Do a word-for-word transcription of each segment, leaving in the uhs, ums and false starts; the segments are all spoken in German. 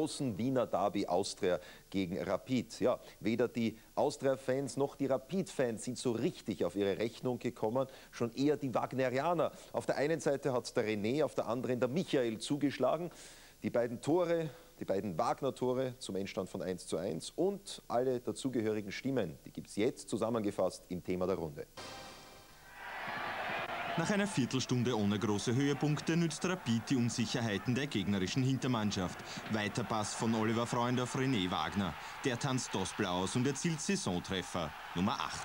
großen Wiener Derby Austria gegen Rapid. Ja, weder die Austria-Fans noch die Rapid-Fans sind so richtig auf ihre Rechnung gekommen, schon eher die Wagnerianer. Auf der einen Seite hat der René, auf der anderen der Michael zugeschlagen. Die beiden Tore, die beiden Wagner-Tore zum Endstand von eins zu eins und alle dazugehörigen Stimmen, die gibt es jetzt zusammengefasst im Thema der Runde. Nach einer Viertelstunde ohne große Höhepunkte nützt Rapid die Unsicherheiten der gegnerischen Hintermannschaft. Weiter Pass von Oliver Freund auf René Wagner. Der tanzt Dospel aus und erzielt Saisontreffer Nummer acht.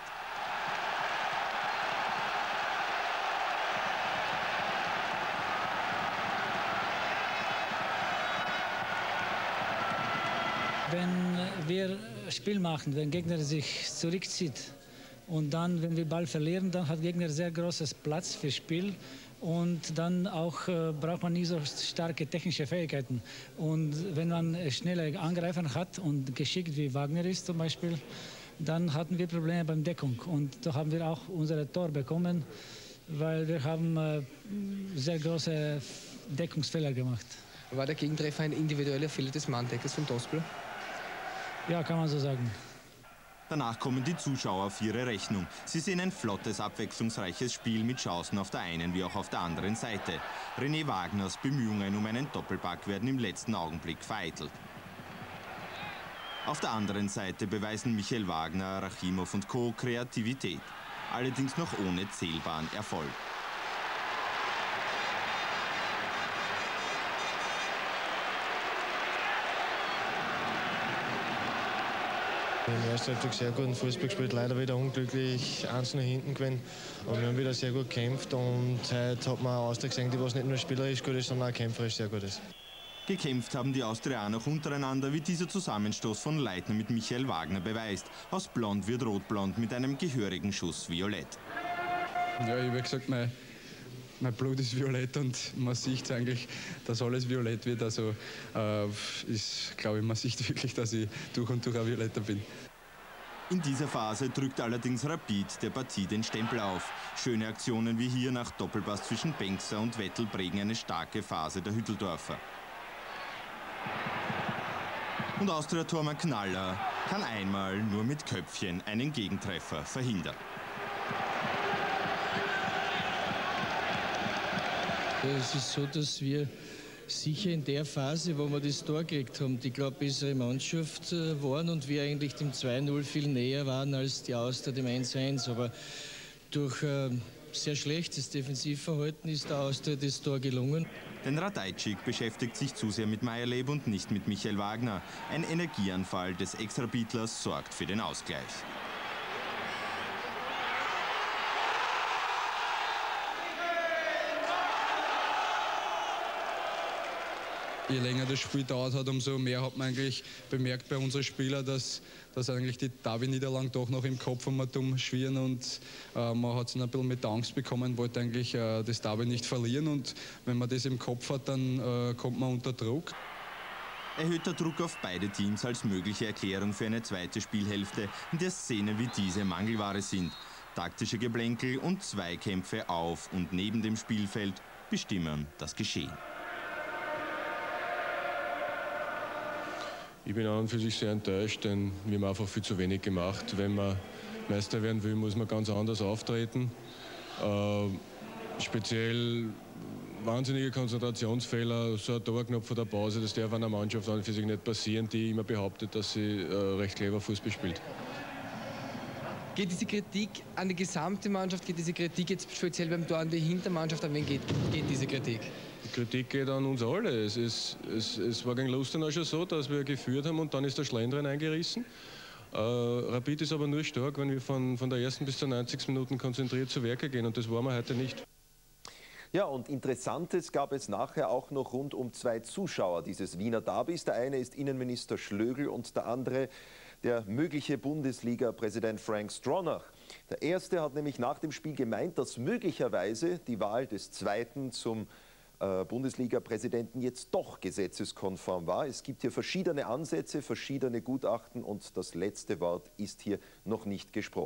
Wenn wir Spiel machen, wenn der Gegner sich zurückzieht, und dann, wenn wir Ball verlieren, dann hat der Gegner sehr großes Platz für Spiel. Und dann auch äh, braucht man nicht so starke technische Fähigkeiten. Und wenn man schnelle Angreifer hat und geschickt wie Wagner ist zum Beispiel, dann hatten wir Probleme beim Deckung. Und da haben wir auch unser Tor bekommen, weil wir haben äh, sehr große Deckungsfehler gemacht. War der Gegentreffer ein individueller Fehler des Manndeckers von Dospel? Ja, kann man so sagen. Danach kommen die Zuschauer auf ihre Rechnung. Sie sehen ein flottes, abwechslungsreiches Spiel mit Chancen auf der einen wie auch auf der anderen Seite. René Wagners Bemühungen um einen Doppelpack werden im letzten Augenblick vereitelt. Auf der anderen Seite beweisen Michael Wagner, Rachimov und Co. Kreativität. Allerdings noch ohne zählbaren Erfolg. Wir haben in der ersten Halbzeit sehr guten Fußball gespielt, leider wieder unglücklich eins nach hinten gewesen. Aber wir haben wieder sehr gut gekämpft und heute hat man eine Austria gesehen, die was nicht nur spielerisch gut ist, sondern auch kämpferisch sehr gut ist. Gekämpft haben die Austrianer auch untereinander, wie dieser Zusammenstoß von Leitner mit Michael Wagner beweist. Aus Blond wird Rotblond mit einem gehörigen Schuss Violett. Ja, ich habe gesagt, mein, mein Blut ist violett und man sieht eigentlich, dass alles violett wird. Also äh, ist, glaube ich, man sieht wirklich, dass ich durch und durch ein Violetter bin. In dieser Phase drückt allerdings Rapid der Partie den Stempel auf. Schöne Aktionen wie hier nach Doppelpass zwischen Bengtser und Vettel prägen eine starke Phase der Hütteldorfer. Und Austria-Tormann Knaller kann einmal nur mit Köpfchen einen Gegentreffer verhindern. Es ist so, dass wir sicher in der Phase, wo wir das Tor gekriegt haben, die, glaube ich, bessere Mannschaft äh, waren und wir eigentlich dem zwei null viel näher waren als die Austria dem eins eins. Aber durch äh, sehr schlechtes Defensivverhalten ist der Austria das Tor gelungen. Denn Radajcic beschäftigt sich zu sehr mit Meierleb und nicht mit Michael Wagner. Ein Energieanfall des Ex-Rapidlers sorgt für den Ausgleich. Je länger das Spiel dauert hat, umso mehr hat man eigentlich bemerkt bei unseren Spielern, dass, dass eigentlich die Derby-Niederlagen doch noch im Kopf um dumm schwirren und äh, man hat es ein bisschen mit Angst bekommen, wollte eigentlich äh, das Derby nicht verlieren und wenn man das im Kopf hat, dann äh, kommt man unter Druck. Erhöhter Druck auf beide Teams als mögliche Erklärung für eine zweite Spielhälfte, in der Szenen wie diese Mangelware sind. Taktische Geplänkel und Zweikämpfe auf und neben dem Spielfeld bestimmen das Geschehen. Ich bin an und für sich sehr enttäuscht, denn wir haben einfach viel zu wenig gemacht. Wenn man Meister werden will, muss man ganz anders auftreten. Äh, speziell wahnsinnige Konzentrationsfehler, so ein Tor knapp vor der Pause, das darf einer Mannschaft an und für sich nicht passieren, die immer behauptet, dass sie äh, recht clever Fußball spielt. Geht diese Kritik an die gesamte Mannschaft, geht diese Kritik jetzt speziell beim Tor an die Hintermannschaft, an wen geht, geht diese Kritik? Die Kritik geht an uns alle. Es, ist, es, es war gegen Lustenau schon so, dass wir geführt haben und dann ist der Schlendrian eingerissen. Äh, Rapid ist aber nur stark, wenn wir von, von der ersten bis zur neunzigsten Minute konzentriert zu Werke gehen und das waren wir heute nicht. Ja, und Interessantes gab es nachher auch noch rund um zwei Zuschauer dieses Wiener Derbys. Der eine ist Innenminister Schlögl und der andere der mögliche Bundesliga-Präsident Frank Stronach. Der erste hat nämlich nach dem Spiel gemeint, dass möglicherweise die Wahl des Zweiten zum äh, Bundesliga-Präsidenten jetzt doch gesetzeskonform war. Es gibt hier verschiedene Ansätze, verschiedene Gutachten und das letzte Wort ist hier noch nicht gesprochen.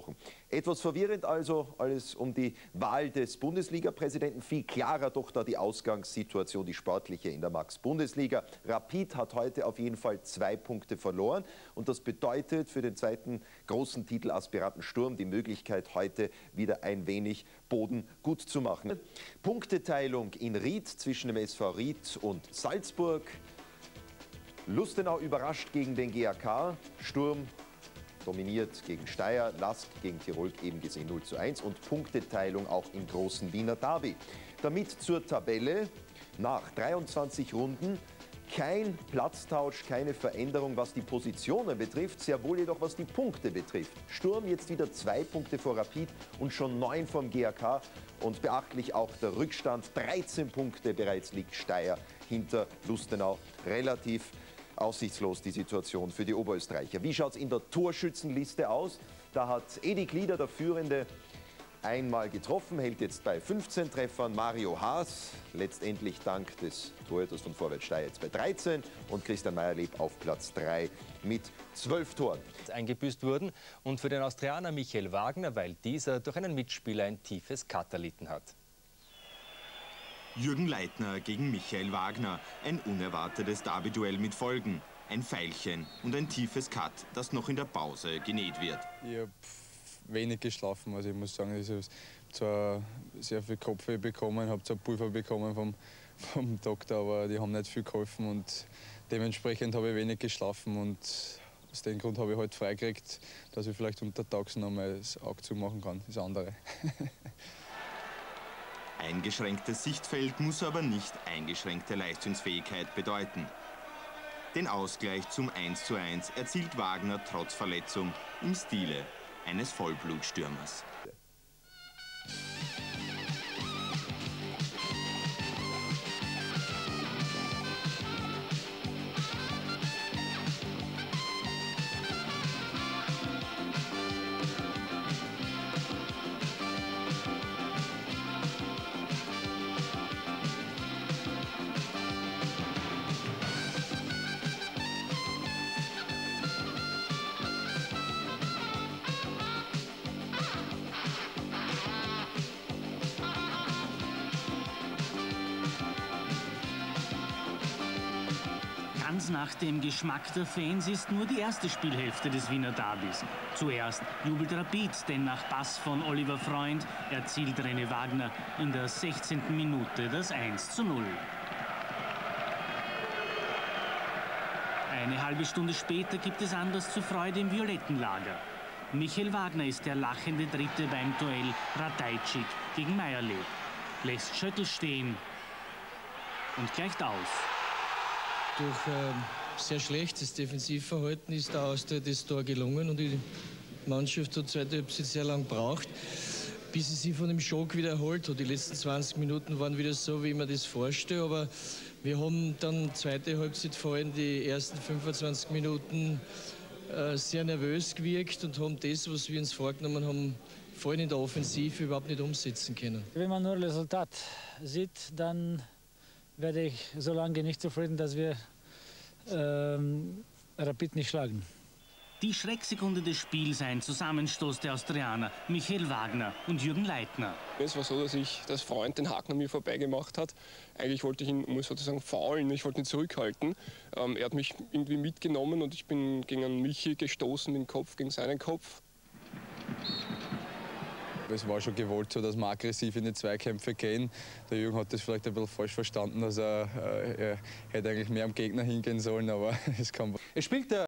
Etwas verwirrend also alles um die Wahl des Bundesliga-Präsidenten. Viel klarer doch da die Ausgangssituation, die sportliche in der Max-Bundesliga. Rapid hat heute auf jeden Fall zwei Punkte verloren. Und das bedeutet für den zweiten großen Titelaspiranten Sturm die Möglichkeit, heute wieder ein wenig Boden gut zu machen. Punkteteilung in Ried zwischen dem S V Ried und Salzburg. Lustenau überrascht gegen den G A K. Sturm dominiert gegen Steyr, Lask gegen Tirol eben gesehen null zu eins und Punkteteilung auch im großen Wiener Derby. Damit zur Tabelle nach dreiundzwanzig Runden kein Platztausch, keine Veränderung, was die Positionen betrifft, sehr wohl jedoch was die Punkte betrifft. Sturm jetzt wieder zwei Punkte vor Rapid und schon neun vom G A K und beachtlich auch der Rückstand, dreizehn Punkte bereits liegt Steyr hinter Lustenau, relativ aussichtslos die Situation für die Oberösterreicher. Wie schaut es in der Torschützenliste aus? Da hat Edi Glieder, der Führende, einmal getroffen, hält jetzt bei fünfzehn Treffern. Mario Haas, letztendlich dank des Torhüters von Vorwärts Steyr jetzt bei dreizehn. Und Christian Meyerleb auf Platz drei mit zwölf Toren. Eingebüßt wurden und für den Austrianer Michael Wagner, weil dieser durch einen Mitspieler ein tiefes Cut erlitten hat. Jürgen Leitner gegen Michael Wagner. Ein unerwartetes Derby-Duell mit Folgen. Ein Pfeilchen und ein tiefes Cut, das noch in der Pause genäht wird. Ich habe wenig geschlafen, also ich muss sagen, ich habe zwar sehr viel Kopfweh bekommen, habe zwar Pulver bekommen vom, vom Doktor, aber die haben nicht viel geholfen und dementsprechend habe ich wenig geschlafen und aus dem Grund habe ich heute freigekriegt, dass ich vielleicht untertags noch mal das Auge zumachen kann, das andere. Eingeschränktes Sichtfeld muss aber nicht eingeschränkte Leistungsfähigkeit bedeuten. Den Ausgleich zum eins zu eins erzielt Wagner trotz Verletzung im Stile eines Vollblutstürmers. Ganz nach dem Geschmack der Fans ist nur die erste Spielhälfte des Wiener Derbys. Zuerst jubelt Rapid, denn nach Pass von Oliver Freund erzielt René Wagner in der sechzehnten Minute das eins zu null. Eine halbe Stunde später gibt es Anlass zur Freude im violetten Lager. Michael Wagner ist der lachende Dritte beim Duell Radajcic gegen Meyerleb. Lässt Schöttl stehen und gleicht aus. Durch äh, sehr schlechtes Defensivverhalten ist der Austria das Tor gelungen und die Mannschaft hat zweite Halbzeit sehr lang gebraucht, bis sie sich von dem Schock wieder erholt hat. Die letzten zwanzig Minuten waren wieder so, wie man das vorstellt, aber wir haben dann zweite Halbzeit, vor allem die ersten fünfundzwanzig Minuten, äh, sehr nervös gewirkt und haben das, was wir uns vorgenommen haben, vor allem in der Offensive überhaupt nicht umsetzen können. Wenn man nur das Resultat sieht, dann werde ich so lange nicht zufrieden, dass wir ähm, Rapid nicht schlagen. Die Schrecksekunde des Spiels, ein Zusammenstoß der Austrianer, Michael Wagner und Jürgen Leitner. Es war so, dass ich das Freund den Haken an mir vorbeigemacht hat. Eigentlich wollte ich ihn muss sozusagen faulen, ich wollte ihn zurückhalten. Ähm, er hat mich irgendwie mitgenommen und ich bin gegen einen Michi gestoßen, mit dem Kopf gegen seinen Kopf. Es war schon gewollt, so, dass wir aggressiv in die Zweikämpfe gehen. Der Jürgen hat das vielleicht ein bisschen falsch verstanden, dass er, äh, er hätte eigentlich mehr am Gegner hingehen sollen, aber es kann. Es spielt der